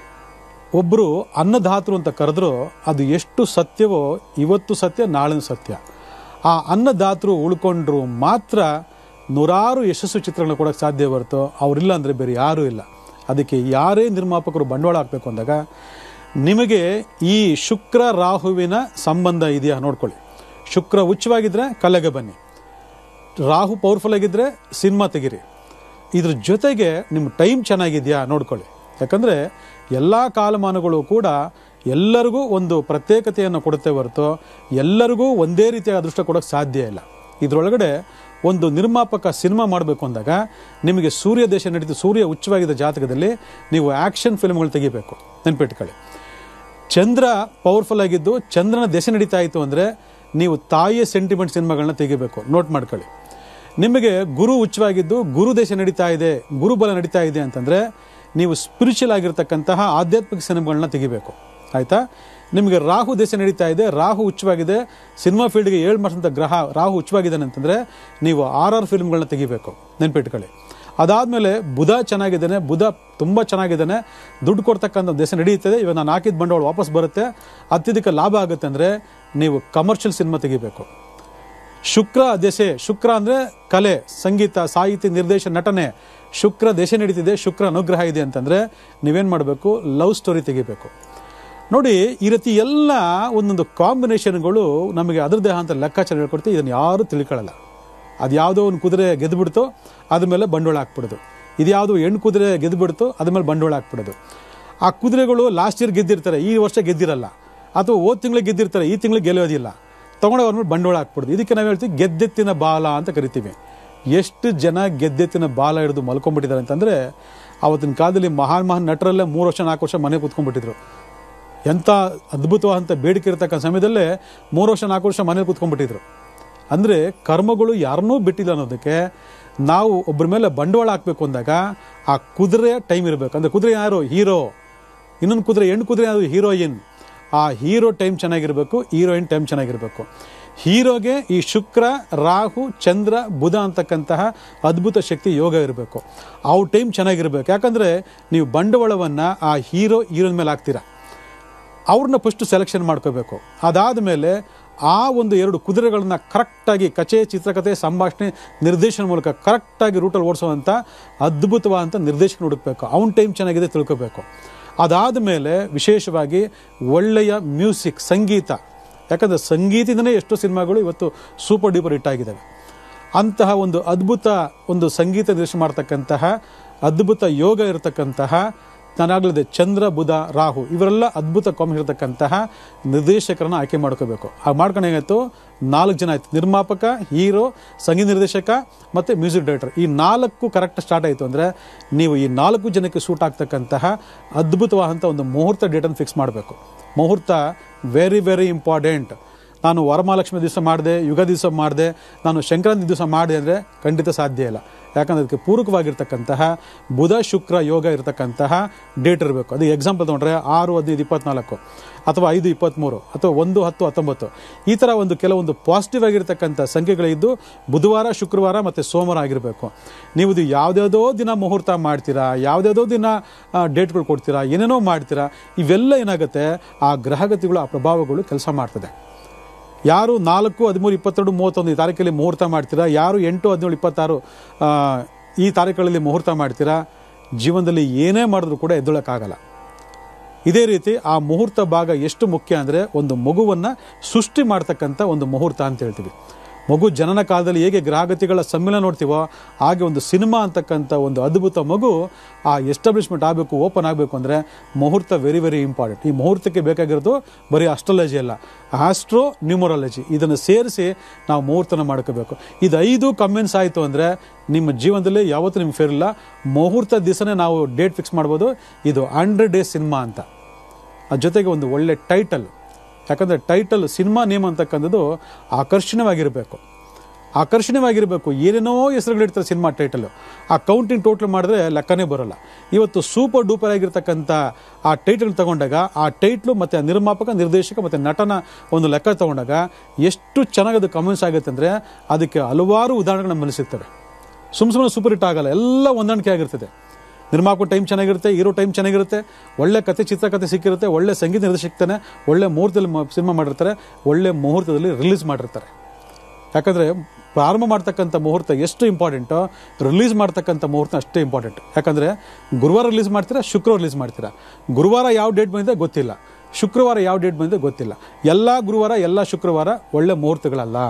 ಒಬ್ಬರು ಅನ್ನದಾತರು ಅಂತ ಕರೆದ್ರೂ ಅದು ಎಷ್ಟು ಸತ್ಯವೋ ಇವತ್ತು ಸತ್ಯ, ನಾಳೆ ಸತ್ಯ. ಆ ಅನ್ನದಾತರು ಉಳ್ಕೊಂಡ್ರು ಮಾತ್ರ ನೂರಾರು ಯಶಸ್ಸು ಚಿತ್ರಗಳನ್ನ ಕೊಡೋಕ್ಕೆ ಸಾಧ್ಯ ಹೊರತು ಅವರಿಲ್ಲ ಅಂದರೆ ಬೇರೆ ಯಾರೂ ಇಲ್ಲ. ಅದಕ್ಕೆ ಯಾರೇ ನಿರ್ಮಾಪಕರು ಬಂಡವಾಳ ಹಾಕಬೇಕು ಅಂದಾಗ ನಿಮಗೆ ಈ ಶುಕ್ರ ರಾಹುವಿನ ಸಂಬಂಧ ಇದೆಯಾ ನೋಡ್ಕೊಳ್ಳಿ. ಶುಕ್ರ ಉಚ್ಚವಾಗಿದ್ದರೆ ಕಲೆಗೆ ಬನ್ನಿ, ರಾಹು ಪವರ್ಫುಲ್ ಆಗಿದ್ದರೆ ಸಿನಿಮಾ ತೆಗೀರಿ. ಇದ್ರ ಜೊತೆಗೆ ನಿಮ್ಮ ಟೈಮ್ ಚೆನ್ನಾಗಿದೆಯಾ ನೋಡ್ಕೊಳ್ಳಿ. ಯಾಕಂದರೆ ಎಲ್ಲ ಕಾಲಮಾನಗಳು ಕೂಡ ಎಲ್ಲರಿಗೂ ಒಂದು ಪ್ರತ್ಯೇಕತೆಯನ್ನು ಕೊಡುತ್ತೆ ಹೊರತು ಎಲ್ಲರಿಗೂ ಒಂದೇ ರೀತಿಯ ಅದೃಷ್ಟ ಕೊಡೋಕ್ಕೆ ಸಾಧ್ಯ ಇಲ್ಲ. ಇದರೊಳಗಡೆ ಒಂದು ನಿರ್ಮಾಪಕ ಸಿನಿಮಾ ಮಾಡಬೇಕು ಅಂದಾಗ ನಿಮಗೆ ಸೂರ್ಯ ದೇಶ ನಡೀತು, ಸೂರ್ಯ ಉಚ್ಚವಾಗಿದ್ದ ಜಾತಕದಲ್ಲಿ ನೀವು ಆ್ಯಕ್ಷನ್ ಫಿಲ್ಮ್ಗಳು ತೆಗಿಬೇಕು. ನೆನ್ಪಿಟ್ಕೊಳ್ಳಿ. ಚಂದ್ರ ಪವರ್ಫುಲ್ ಆಗಿದ್ದು ಚಂದ್ರನ ದೆಸೆ ನಡೀತಾ ಇತ್ತು ಅಂದರೆ ನೀವು ತಾಯಿಯ ಸೆಂಟಿಮೆಂಟ್ ಸಿನಿಮಾಗಳನ್ನ ತೆಗಿಬೇಕು. ನೋಟ್ ಮಾಡ್ಕೊಳ್ಳಿ. ನಿಮಗೆ ಗುರು ಉಚ್ಚವಾಗಿದ್ದು ಗುರು ದೇಶ ನಡೀತಾ ಇದೆ, ಗುರುಬಲ ನಡೀತಾ ಇದೆ ಅಂತಂದರೆ ನೀವು ಸ್ಪಿರಿಚುವಲ್ ಆಗಿರ್ತಕ್ಕಂತಹ ಆಧ್ಯಾತ್ಮಿಕ ಸಿನಿಮಾಗಳನ್ನ ತೆಗಿಬೇಕು. ಆಯಿತಾ? ನಿಮಗೆ ರಾಹು ದೇಶ ನಡೀತಾ ಇದೆ, ರಾಹು ಉಚ್ಚವಾಗಿದೆ, ಸಿನಿಮಾ ಫೀಲ್ಡ್ಗೆ ಏಳು ಮಾಡಿಸಂಥ ಗ್ರಹ ರಾಹು ಉಚ್ಚವಾಗಿದ್ದಾನೆ ಅಂತಂದರೆ ನೀವು ಆರ್ ಆರ್ ಫಿಲ್ಮ್ಗಳನ್ನ ತೆಗಿಬೇಕು. ನೆನ್ಪಿಟ್ಕೊಳ್ಳಿ. ಅದಾದಮೇಲೆ ಬುಧ ಚೆನ್ನಾಗಿದ್ದಾನೆ, ಬುಧ ತುಂಬ ಚೆನ್ನಾಗಿದ್ದಾನೆ, ದುಡ್ಡು ಕೊಡ್ತಕ್ಕಂಥ ದೇಶ ನಡೀತದೆ, ಇವಾಗ ನಾನು ಹಾಕಿದ ಬಂಡವಾಳ ವಾಪಸ್ ಬರುತ್ತೆ, ಅತ್ಯಧಿಕ ಲಾಭ ಆಗುತ್ತೆ ಅಂದರೆ ನೀವು ಕಮರ್ಷಿಯಲ್ ಸಿನಿಮಾ ತೆಗಿಬೇಕು. ಶುಕ್ರ ದೆಸೆ, ಶುಕ್ರ ಅಂದರೆ ಕಲೆ, ಸಂಗೀತ, ಸಾಹಿತ್ಯ, ನಿರ್ದೇಶನ, ನಟನೆ. ಶುಕ್ರ ದೆಸೆ ನಡೀತಿದೆ, ಶುಕ್ರ ಅನುಗ್ರಹ ಇದೆ ಅಂತಂದರೆ ನೀವೇನು ಮಾಡಬೇಕು? ಲವ್ ಸ್ಟೋರಿ ತೆಗಿಬೇಕು. ನೋಡಿ, ಈ ರೀತಿ ಎಲ್ಲ ಒಂದೊಂದು ಕಾಂಬಿನೇಷನ್ಗಳು ನಮಗೆ ಅದ್ರದ್ದೇ ಅಂತ ಲೆಕ್ಕಾಚಾರ ಹೇಳ್ಕೊಡ್ತೀವಿ. ಇದನ್ನು ಯಾರೂ ತಿಳ್ಕೊಳ್ಳಲ್ಲ. ಅದು ಯಾವುದೋ ಒಂದು ಕುದುರೆ ಗೆದ್ದುಬಿಡ್ತು, ಅದ್ರ ಮೇಲೆ ಬಂಡವಾಳ ಹಾಕ್ಬಿಡೋದು. ಇದು ಯಾವುದೋ ಹೆಣ್ಣು ಕುದುರೆ ಗೆದ್ದುಬಿಡ್ತು, ಅದ್ರ ಮೇಲೆ ಬಂಡವಾಳ ಹಾಕ್ಬಿಡೋದು. ಆ ಕುದುರೆಗಳು ಲಾಸ್ಟ್ ಇಯರ್ ಗೆದ್ದಿರ್ತಾರೆ, ಈ ವರ್ಷ ಗೆದ್ದಿರಲ್ಲ, ಅಥವಾ ಹೋದ ತಿಂಗಳಿಗೆ ಗೆದ್ದಿರ್ತಾರೆ, ಈ ತಿಂಗಳಿಗೆ ಗೆಲ್ಲೋದಿಲ್ಲ, ತೊಗೊಂಡವ್ರ ಮೇಲೆ ಬಂಡವಾಳ ಹಾಕ್ಬಿಡೋದು. ಇದಕ್ಕೆ ನಾವು ಹೇಳ್ತೀವಿ ಗೆದ್ದೆತ್ತಿನ ಬಾಲ ಅಂತ ಕರಿತೀವಿ. ಎಷ್ಟು ಜನ ಗೆದ್ದೆತ್ತಿನ ಬಾಲ ಹಿಡಿದು ಮಲ್ಕೊಂಡ್ಬಿಟ್ಟಿದ್ದಾರೆ ಅಂತಂದರೆ ಆವತ್ತಿನ ಕಾಲದಲ್ಲಿ ಮಹಾನ್ ಮಹಾನ್ ನಟರಲ್ಲೇ ಮೂರು ವರ್ಷ ನಾಲ್ಕು ವರ್ಷ ಮನೆ ಕೂತ್ಕೊಂಡ್ಬಿಟ್ಟಿದ್ರು. ಎಂಥ ಅದ್ಭುತವಾದಂಥ ಬೇಡಿಕೆ ಇರತಕ್ಕಂಥ ಸಮಯದಲ್ಲೇ ಮೂರು ವರ್ಷ ನಾಲ್ಕು ವರ್ಷ ಮನೇಲಿ ಕೂತ್ಕೊಂಡ್ಬಿಟ್ಟಿದ್ರು. ಅಂದರೆ ಕರ್ಮಗಳು ಯಾರನ್ನೂ ಬಿಟ್ಟಿಲ್ಲ ಅನ್ನೋದಕ್ಕೆ ನಾವು ಒಬ್ಬರ ಮೇಲೆ ಬಂಡವಾಳ ಹಾಕಬೇಕು ಅಂದಾಗ ಆ ಕುದುರೆ ಟೈಮ್ ಇರಬೇಕು. ಅಂದರೆ ಕುದುರೆ ಯಾರು? ಹೀರೋ. ಇನ್ನೊಂದು ಕುದುರೆ ಹೆಣ್ಣು ಕುದುರೆ ಯಾರು? ಹೀರೋಯಿನ್. ಆ ಹೀರೋ ಟೈಮ್ ಚೆನ್ನಾಗಿರಬೇಕು, ಹೀರೋಯಿನ್ ಟೈಮ್ ಚೆನ್ನಾಗಿರಬೇಕು. ಹೀರೋಗೆ ಈ ಶುಕ್ರ, ರಾಹು, ಚಂದ್ರ, ಬುಧ ಅಂತಕ್ಕಂತಹ ಅದ್ಭುತ ಶಕ್ತಿ ಯೋಗ ಇರಬೇಕು. ಅವ್ರ ಟೈಮ್ ಚೆನ್ನಾಗಿರ್ಬೇಕು. ಯಾಕಂದರೆ ನೀವು ಬಂಡವಾಳವನ್ನು ಆ ಹೀರೋ ಹೀರೋನ ಮೇಲೆ ಹಾಕ್ತೀರಾ, ಅವ್ರನ್ನ ಫಸ್ಟು ಸೆಲೆಕ್ಷನ್ ಮಾಡ್ಕೋಬೇಕು. ಅದಾದ ಮೇಲೆ ಆ ಒಂದು ಎರಡು ಕುದುರೆಗಳನ್ನ ಕರೆಕ್ಟಾಗಿ ಕಚೆ, ಚಿತ್ರಕಥೆ, ಸಂಭಾಷಣೆ, ನಿರ್ದೇಶನ ಮೂಲಕ ಕರೆಕ್ಟಾಗಿ ರೂಟಲ್ಲಿ ಓಡಿಸೋವಂಥ ಅದ್ಭುತವಾದಂಥ ನಿರ್ದೇಶನ ಹುಡುಕಬೇಕು. ಅವನ ಟೈಮ್ ಚೆನ್ನಾಗಿದೆ ತಿಳ್ಕೋಬೇಕು. ಅದಾದ ಮೇಲೆ ವಿಶೇಷವಾಗಿ ಒಳ್ಳೆಯ ಮ್ಯೂಸಿಕ್, ಸಂಗೀತ. ಯಾಕಂದರೆ ಸಂಗೀತದಿಂದನೇ ಎಷ್ಟೋ ಸಿನಿಮಾಗಳು ಇವತ್ತು ಸೂಪರ್ ಡೂಪರ್ ಹಿಟ್ ಆಗಿದ್ದಾವೆ. ಅಂತಹ ಒಂದು ಅದ್ಭುತ ಒಂದು ಸಂಗೀತ ನಿರ್ದೇಶನ ಮಾಡ್ತಕ್ಕಂತಹ ಅದ್ಭುತ ಯೋಗ ಇರತಕ್ಕಂತಹ, ನಾನಾಗಲಿದೆ ಚಂದ್ರ, ಬುಧ, ರಾಹು ಇವರೆಲ್ಲ ಅದ್ಭುತ ಕಾಂಬಿನೇಷನ್ ಇರತಕ್ಕಂತಹ ನಿರ್ದೇಶಕರನ್ನ ಆಯ್ಕೆ ಮಾಡ್ಕೋಬೇಕು. ಆ ಮಾಡ್ಕೊಂಡು ಏನಾಯಿತು? ನಾಲ್ಕು ಜನ ಆಯಿತು. ನಿರ್ಮಾಪಕ, ಹೀರೋ, ಸಂಗೀತ ನಿರ್ದೇಶಕ ಮತ್ತು ಮ್ಯೂಸಿಕ್ ಡೈರೆಕ್ಟರ್. ಈ ನಾಲ್ಕು ಕರೆಕ್ಟ್ ಸ್ಟಾರ್ಟ್ ಆಯಿತು ಅಂದರೆ ನೀವು ಈ ನಾಲ್ಕು ಜನಕ್ಕೆ ಸೂಟ್ ಆಗ್ತಕ್ಕಂತಹ ಅದ್ಭುತವಾದಂಥ ಒಂದು ಮುಹೂರ್ತ ಡೇಟನ್ನು ಫಿಕ್ಸ್ ಮಾಡಬೇಕು. ಮುಹೂರ್ತ ವೆರಿ ವೆರಿ ಇಂಪಾರ್ಟೆಂಟ್. ನಾನು ವರಮಹಾಲಕ್ಷ್ಮಿ ದಿವಸ ಮಾಡಿದೆ, ಯುಗ ದಿವಸ ಮಾಡಿದೆ, ನಾನು ಸಂಕ್ರಾಂತಿ ದಿವಸ ಮಾಡಿದೆ ಅಂದರೆ ಖಂಡಿತ ಸಾಧ್ಯ ಇಲ್ಲ. ಯಾಕಂದರೆ ಅದಕ್ಕೆ ಪೂರಕವಾಗಿರ್ತಕ್ಕಂತಹ ಬುಧ ಶುಕ್ರ ಯೋಗ ಇರತಕ್ಕಂತಹ ಡೇಟ್ ಇರಬೇಕು. ಅದು ಎಕ್ಸಾಂಪಲ್ ತೊಗೊಂಡ್ರೆ ಆರು ಹದಿನೈದು ಇಪ್ಪತ್ನಾಲ್ಕು ಅಥವಾ ಐದು ಇಪ್ಪತ್ತ್ಮೂರು ಅಥವಾ ಒಂದು ಹತ್ತು ಹತ್ತೊಂಬತ್ತು ಈ ಥರ ಒಂದು ಕೆಲವೊಂದು ಪಾಸಿಟಿವ್ ಆಗಿರ್ತಕ್ಕಂಥ ಸಂಖ್ಯೆಗಳಿದ್ದು ಬುಧವಾರ ಶುಕ್ರವಾರ ಮತ್ತು ಸೋಮವಾರ ಆಗಿರಬೇಕು. ನೀವು ಇದು ಯಾವುದ್ಯಾವುದೋ ದಿನ ಮುಹೂರ್ತ ಮಾಡ್ತೀರಾ, ಯಾವುದ್ಯಾವುದೋ ದಿನ ಡೇಟ್ಗಳು ಕೊಡ್ತೀರಾ, ಏನೇನೋ ಮಾಡ್ತೀರಾ, ಇವೆಲ್ಲ ಏನಾಗುತ್ತೆ ಆ ಗ್ರಹಗತಿಗಳು ಆ ಪ್ರಭಾವಗಳು ಕೆಲಸ ಮಾಡ್ತದೆ. ಯಾರು ನಾಲ್ಕು ಹದಿಮೂರು ಇಪ್ಪತ್ತೆರಡು ಮೂವತ್ತೊಂದು ಈ ತಾರೀಕಲ್ಲಿ ಮುಹೂರ್ತ ಮಾಡ್ತೀರಾ, ಯಾರು ಎಂಟು ಹದಿನೇಳು ಇಪ್ಪತ್ತಾರು ಈ ತಾರೀಕುಗಳಲ್ಲಿ ಮುಹೂರ್ತ ಮಾಡ್ತೀರಾ, ಜೀವನದಲ್ಲಿ ಏನೇ ಮಾಡಿದ್ರೂ ಕೂಡ ಎದ್ದೊಳಕ್ಕಾಗಲ್ಲ. ಇದೇ ರೀತಿ ಆ ಮುಹೂರ್ತ ಭಾಗ ಎಷ್ಟು ಮುಖ್ಯ ಅಂದರೆ ಒಂದು ಮಗುವನ್ನು ಸೃಷ್ಟಿ ಮಾಡ್ತಕ್ಕಂಥ ಒಂದು ಮುಹೂರ್ತ ಅಂತ ಹೇಳ್ತೀವಿ. ಮಗು ಜನನ ಕಾಲದಲ್ಲಿ ಹೇಗೆ ಗ್ರಹಗತಿಗಳ ಸಮ್ಮಿಲನ ನೋಡ್ತೀವೋ ಹಾಗೆ ಒಂದು ಸಿನಿಮಾ ಅಂತಕ್ಕಂಥ ಒಂದು ಅದ್ಭುತ ಮಗು ಆ ಎಸ್ಟಾಬ್ಲಿಷ್ಮೆಂಟ್ ಆಗಬೇಕು, ಓಪನ್ ಆಗಬೇಕು ಅಂದರೆ ಮುಹೂರ್ತ ವೆರಿ ವೆರಿ ಇಂಪಾರ್ಟೆಂಟ್. ಈ ಮುಹೂರ್ತಕ್ಕೆ ಬೇಕಾಗಿರೋದು ಬರೀ ಅಸ್ಟ್ರಾಲಜಿ ಅಲ್ಲ, ಆಸ್ಟ್ರೋ ನ್ಯೂಮರಾಲಜಿ, ಇದನ್ನು ಸೇರಿಸಿ ನಾವು ಮುಹೂರ್ತನ ಮಾಡ್ಕೋಬೇಕು. ಇದು ಐದು ಕಮೆನ್ಸ್ ಆಯಿತು ಅಂದರೆ ನಿಮ್ಮ ಜೀವನದಲ್ಲಿ ಯಾವತ್ತೂ ನಿಮ್ಗೆ ಫೇರ್ ಇಲ್ಲ. ಮುಹೂರ್ತ ದಿವಸನೇ ನಾವು ಡೇಟ್ ಫಿಕ್ಸ್ ಮಾಡ್ಬೋದು. ಇದು ಹಂಡ್ರೆಡ್ ಡೇಸ್ ಸಿನಿಮಾ ಅಂತ. ಅದ್ರ ಜೊತೆಗೆ ಒಂದು ಒಳ್ಳೆ ಟೈಟಲ್, ಯಾಕಂದರೆ ಟೈಟಲ್ ಸಿನಿಮಾ ನೇಮ್ ಅಂತಕ್ಕಂಥದ್ದು ಆಕರ್ಷಣೀಯವಾಗಿರಬೇಕು ಆಕರ್ಷಣೀಯವಾಗಿರಬೇಕು ಏನೇನೋ ಹೆಸರುಗಳಿರ್ತಾರೆ ಸಿನಿಮಾ ಟೈಟಲು. ಆ ಕೌಂಟಿಂಗ್ ಟೋಟಲ್ ಮಾಡಿದ್ರೆ ಲೆಕ್ಕನೇ ಬರೋಲ್ಲ. ಇವತ್ತು ಸೂಪರ್ ಡೂಪರ್ ಆಗಿರ್ತಕ್ಕಂಥ ಆ ಟೈಟಲ್ ತಗೊಂಡಾಗ ಆ ಟೈಟ್ಲು ಮತ್ತು ಆ ನಿರ್ಮಾಪಕ ನಿರ್ದೇಶಕ ಮತ್ತು ನಟನ ಒಂದು ಲೆಕ್ಕ ತಗೊಂಡಾಗ ಎಷ್ಟು ಚೆನ್ನಾಗಿ ಅದು ಕಮೆನ್ಸ್ ಆಗುತ್ತೆ ಅಂದರೆ ಅದಕ್ಕೆ ಹಲವಾರು ಉದಾಹರಣೆಗಳು ನಮ್ಮಲ್ಲಿ ಸಿಗ್ತವೆ. ಸುಮ್ಮ ಸುಮ್ಮನೆ ಸೂಪರ್ ಹಿಟ್ ಆಗಲ್ಲ, ಎಲ್ಲ ಹೊಂದಾಣಿಕೆ ಆಗಿರ್ತದೆ. ನಿರ್ಮಾಪಕ ಟೈಮ್ ಚೆನ್ನಾಗಿರುತ್ತೆ, ಹೀರೋ ಟೈಮ್ ಚೆನ್ನಾಗಿರುತ್ತೆ, ಒಳ್ಳೆ ಕತೆ ಚಿತ್ರಕಥೆ ಸಿಕ್ಕಿರುತ್ತೆ, ಒಳ್ಳೆ ಸಂಗೀತ ನಿರ್ದೇಶಕತಾನೆ, ಒಳ್ಳೆ ಮುಹೂರ್ತದಲ್ಲಿ ಸಿನಿಮಾ ಮಾಡಿರ್ತಾರೆ, ಒಳ್ಳೆ ಮುಹೂರ್ತದಲ್ಲಿ ರಿಲೀಸ್ ಮಾಡಿರ್ತಾರೆ. ಯಾಕಂದರೆ ಪ್ರಾರಂಭ ಮಾಡ್ತಕ್ಕಂಥ ಮುಹೂರ್ತ ಎಷ್ಟು ಇಂಪಾರ್ಟೆಂಟೋ ರಿಲೀಸ್ ಮಾಡ್ತಕ್ಕಂಥ ಮುಹೂರ್ತ ಅಷ್ಟೇ ಇಂಪಾರ್ಟೆಂಟ್. ಯಾಕಂದರೆ ಗುರುವಾರ ರಿಲೀಸ್ ಮಾಡ್ತೀರಾ, ಶುಕ್ರವಾರ ರಿಲೀಸ್ ಮಾಡ್ತೀರಾ. ಗುರುವಾರ ಯಾವ ಡೇಟ್ ಬಂದಿದೆ ಗೊತ್ತಿಲ್ಲ, ಶುಕ್ರವಾರ ಯಾವ ಡೇಟ್ ಬಂದಿದೆ ಗೊತ್ತಿಲ್ಲ. ಎಲ್ಲ ಗುರುವಾರ ಎಲ್ಲ ಶುಕ್ರವಾರ ಒಳ್ಳೆ ಮುಹೂರ್ತಗಳಲ್ಲ,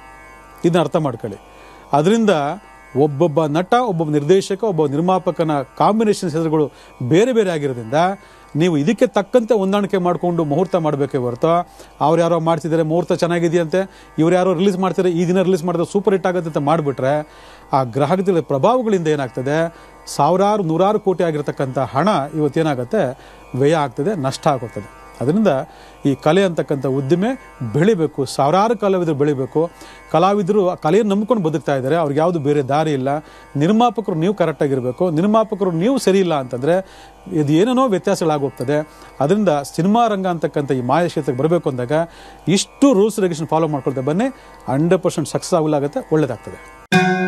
ಇದನ್ನ ಅರ್ಥ ಮಾಡ್ಕೊಳ್ಳಿ. ಅದರಿಂದ ಒಬ್ಬೊಬ್ಬ ನಟ, ಒಬ್ಬೊಬ್ಬ ನಿರ್ದೇಶಕ, ಒಬ್ಬ ನಿರ್ಮಾಪಕನ ಕಾಂಬಿನೇಷನ್ ಹೆಸರುಗಳು ಬೇರೆ ಬೇರೆ ಆಗಿರೋದ್ರಿಂದ ನೀವು ಇದಕ್ಕೆ ತಕ್ಕಂತೆ ಹೊಂದಾಣಿಕೆ ಮಾಡಿಕೊಂಡು ಮುಹೂರ್ತ ಮಾಡಬೇಕೇ ಹೊರತು ಅವ್ರು ಯಾರೋ ಮಾಡ್ತಿದ್ದಾರೆ ಮುಹೂರ್ತ ಚೆನ್ನಾಗಿದೆಯಂತೆ, ಇವ್ರು ಯಾರೋ ರಿಲೀಸ್ ಮಾಡ್ತಾರೆ ಈ ದಿನ ರಿಲೀಸ್ ಮಾಡಿದ್ರೆ ಸೂಪರ್ ಹಿಟ್ ಆಗುತ್ತೆ ಅಂತ ಮಾಡಿಬಿಟ್ರೆ ಆ ಗ್ರಹಗಳ ಪ್ರಭಾವಗಳಿಂದ ಏನಾಗ್ತದೆ, ಸಾವಿರಾರು ನೂರಾರು ಕೋಟಿ ಆಗಿರ್ತಕ್ಕಂಥ ಹಣ ಇವತ್ತೇನಾಗುತ್ತೆ ವ್ಯಯ ಆಗ್ತದೆ, ನಷ್ಟ ಆಗೋಗ್ತದೆ. ಅದರಿಂದ ಈ ಕಲೆ ಅಂತಕ್ಕಂಥ ಉದ್ದಿಮೆ ಬೆಳಿಬೇಕು, ಸಾವಿರಾರು ಕಲಾವಿದರು ಬೆಳಿಬೇಕು. ಕಲಾವಿದರು ಆ ಕಲೆಯನ್ನು ನಂಬ್ಕೊಂಡು ಬದುಕ್ತಾ ಇದ್ದಾರೆ, ಅವ್ರಿಗೆ ಯಾವುದು ಬೇರೆ ದಾರಿ ಇಲ್ಲ. ನಿರ್ಮಾಪಕರು ನೀವು ಕರೆಕ್ಟಾಗಿರಬೇಕು, ನಿರ್ಮಾಪಕರು ನೀವು ಸರಿ ಇಲ್ಲ ಅಂತಂದರೆ ಇದು ಏನೇನೋ ವ್ಯತ್ಯಾಸಗಳಾಗೋಗ್ತದೆ. ಅದರಿಂದ ಸಿನಿಮಾ ರಂಗ ಅಂತಕ್ಕಂಥ ಈ ಮಾಯ ಕ್ಷೇತ್ರಕ್ಕೆ ಬರಬೇಕು ಅಂದಾಗ ಇಷ್ಟು ರೂಲ್ಸ್ ರೆಗ್ಯುಲೇಷನ್ ಫಾಲೋ ಮಾಡ್ಕೊಳ್ತಾ ಬನ್ನಿ, ಹಂಡ್ರೆಡ್ ಪರ್ಸೆಂಟ್ ಸಕ್ಸಸ್ ಆಗಲಾಗುತ್ತೆ, ಒಳ್ಳೆಯದಾಗ್ತದೆ.